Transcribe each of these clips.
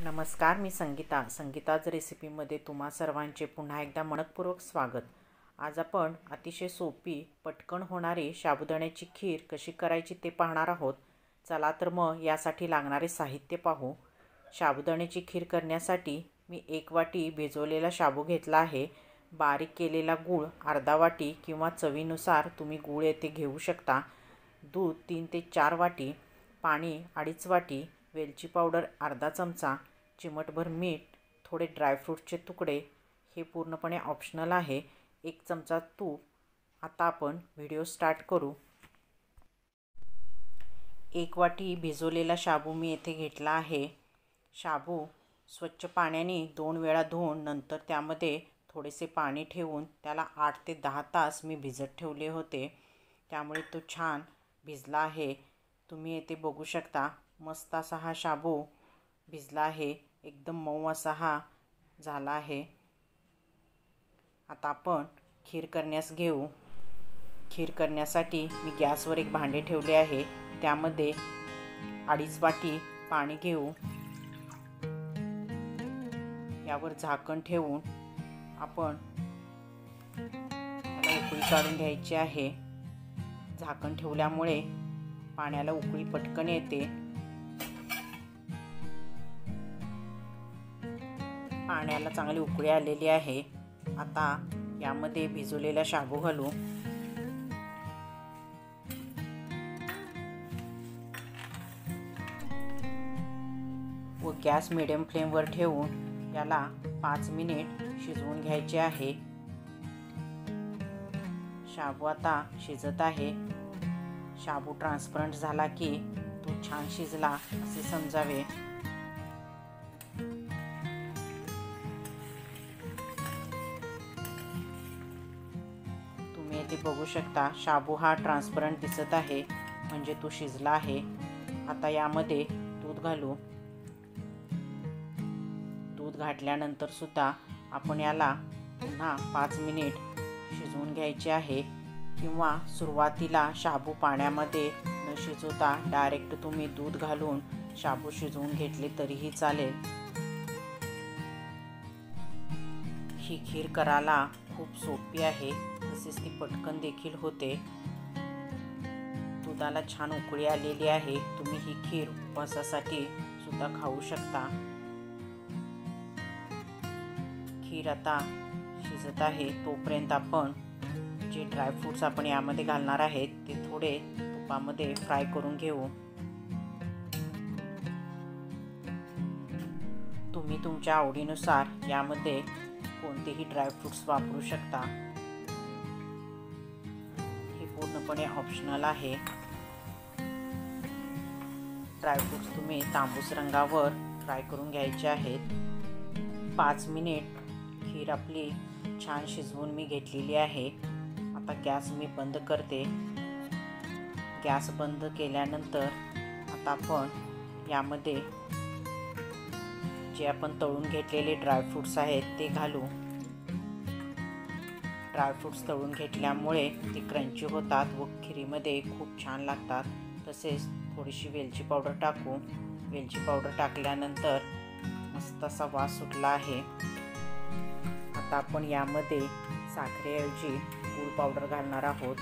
नमस्कार, मी संगीताज रेसिपीमध्ये तुम्हा सर्वांचे पुन्हा एकदा मनपूर्वक स्वागत। आज आपण अतिशय सोपी पटकन होणारी साबुदाण्याची खीर कशी करायची ते पाहणार आहोत। चला तर मग यासाठी लागणारे साहित्य पाहू। साबुदाण्याची खीर करण्यासाठी मी 1 वाटी भिजवलेला शाबू घेतला आहे। बारीक केलेला गूळ अर्धा वाटी किंवा चवीनुसार तुम्ही गूळ येथे घेऊ शकता। दूध 3 ते 4 वाटी, पाणी 2.5 वाटी, वेलची पावडर अर्धा चमचा, चिमटभर मीठ, थोडे ड्रायफ्रूटचे तुकडे, हे पूर्णपणे ऑप्शनल आहे, 1 चमचा तूप। आता आपण व्हिडिओ स्टार्ट करू। 1 वाटी भिजवलेला शाबू मी येथे घेतला आहे। शाबू स्वच्छ पाण्याने 2 वेळा धुवून नंतर त्यामध्ये थोडेसे पाणी ठेवून त्याला 8 ते 10 तास मी भिजत ठेवले होते, त्यामुळे तो छान भिजला आहे। तुम्ही येथे बघू शकता, मस्त असा हा शाबू भिजला आहे, एकदम मऊ असा हा झाला आहे। आता आपण खीर करण्यास घेऊ। खीर करण्यासाठी मी गॅसवर एक भांडे ठेवले आहे, त्यामध्ये 2.5 वाटी पाणी घेऊ। यावर झाकण ठेवून आपण त्याला उकळी काढून घ्यायची आहे। झाकण ठेवल्यामुळे पाण्याला उकळी पटकन येते। पाण्याला चांगली उकळी आलेली आहे। आता यामध्ये भिजवलेला शाबू घालू। व गॅस मीडियम फ्लेमवर ठेवून याला 5 मिनिट शिजवून घ्यायचे आहे। शाबू आता शिजत आहे। शाबू ट्रान्सपरंट झाला की तो छान शिजला असे समजावे। तुम्ही येथे बघू शकता, शाबू हा ट्रान्सपरंट दिसत आहे, म्हणजे तो शिजला आहे। आता यामध्ये दूध घालू। दूध घातल्यानंतर सुद्धा आपण याला पुन्हा 5 मिनिट शिजवून घ्यायचे आहे, किंवा सुरुवातीला शाबू पाण्यामध्ये न शिजवता डायरेक्ट तुम्ही दूध घालून शाबू शिजवून घेतले तरीही चालेल। ही खीर करायला खूप सोपी आहे, तसेच ती पटकन देखील होते। दुधाला छान उकळी आलेली आहे। तुम्ही ही खीर उपवासासाठी सुद्धा खाऊ शकता। खीर आता शिजत आहे, तोपर्यंत आपण जे ड्रायफ्रूट्स आपण यामध्ये घालणार आहेत ते थोडे तुपामध्ये फ्राय करून घेऊ। तुम्ही तुमच्या आवडीनुसार यामध्ये कोणतेही ड्रायफ्रूट्स वापरू शकता, हे पूर्णपणे ऑप्शनल आहे। ड्रायफ्रूट्स तुम्ही तांबूस रंगावर फ्राय करून घ्यायचे आहेत। 5 मिनिट खीर आपली छान शिजवून मी घेतलेली आहे। आता गॅस मी बंद करते। गॅस बंद केल्यानंतर आता आपण यामध्ये जे आपण तळून घेतलेले ड्रायफ्रूट्स आहेत ते घालू। ड्रायफ्रूट्स तळून घेतल्यामुळे ते क्रंची होतात व खीरीमध्ये खूप छान लागतात। तसेच थोडीशी वेलची पावडर टाकू। वेलची पावडर टाकल्यानंतर मस्त असा वास सुटला आहे। आता आपण यामध्ये साखरेऐवजी गूळ पावडर घालणार आहोत।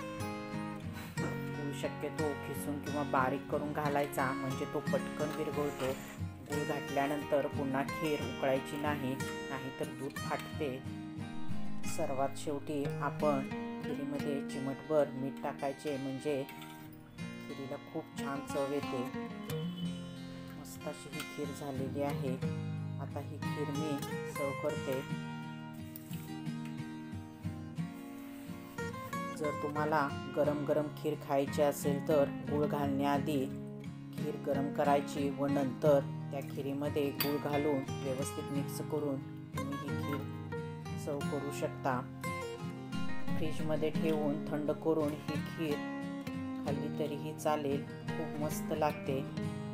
गूळ शक्यतो खिसून किंवा बारीक करून घालायचा, म्हणजे तो पटकन विरघळतो। गूळ घातल्यानंतर पुन्हा खीर उकळायची नाही, नाहीतर दूध फाटते। सर्वात शेवटी आपण खिरीमध्ये चिमटभर मीठ टाकायचे, म्हणजे खिरीला खूप छान चव येते। मस्त अशी ही खीर झालेली आहे। आता ही खीर मी सर्व करते। जर तुम्हाला गरम गरम खीर खायची असेल तर गूळ घालण्याआधी खीर गरम करायची व नंतर त्या खिरीमध्ये गूळ घालून व्यवस्थित मिक्स करून तुम्ही ही खीर सर्व करू शकता। फ्रीजमध्ये ठेवून थंड करून ही खीर खाल्ली तरीही चालेल, खूप मस्त लागते।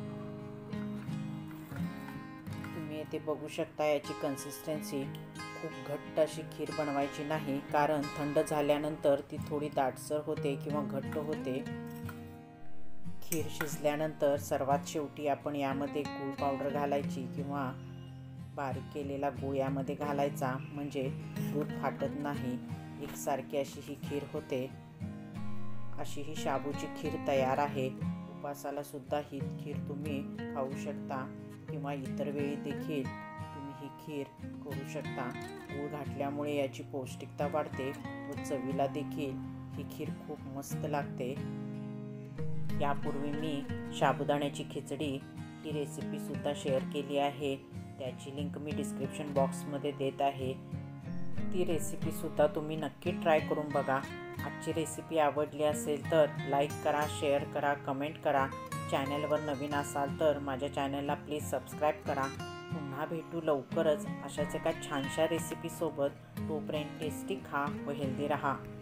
तुम्ही येथे बघू शकता, याची कन्सिस्टन्सी खूप घट्ट अशी खीर बनवायची नाही, कारण थंड झाल्यानंतर ती थोडी दाटसर होते किंवा घट्ट होते। खीर शिजल्यानंतर सर्वात शेवटी आपण यामध्ये गूळ पावडर घालायची किंवा बारीक केलेला गूळ यामध्ये घालायचा, म्हणजे दूध फाटत नाही. एकसारखी अशी ही खीर होते. अशी ही शाबूची खीर तयार आहे. उपासाला सुद्धा ही खीर तुम्ही खाऊ शकता किंवा इतर वेळी देखील तुम्ही ही खीर करू शकता. गूळ घातल्यामुळे याची पौष्टिकता वाढते व चवीला देखील ही खीर खूप मस्त लागते. यापूर्वी मी साबुदाण्याची खिचडी ही रेसिपीसुद्धा शेअर केली आहे. त्याची लिंक मी डिस्क्रिप्शन बॉक्समध्ये देत आहे. ती रेसिपीसुद्धा तुम्ही नक्की ट्राय करून बघा. आजची रेसिपी आवडली असेल तर लाईक करा, शेअर करा, कमेंट करा. चॅनलवर नवीन असाल तर माझ्या चॅनलला प्लीज सबस्क्राईब करा. पुन्हा भेटू लवकरच अशाच एका छानशा रेसिपीसोबत. तोपर्यंत टेस्टी खा व हेल्दी राहा.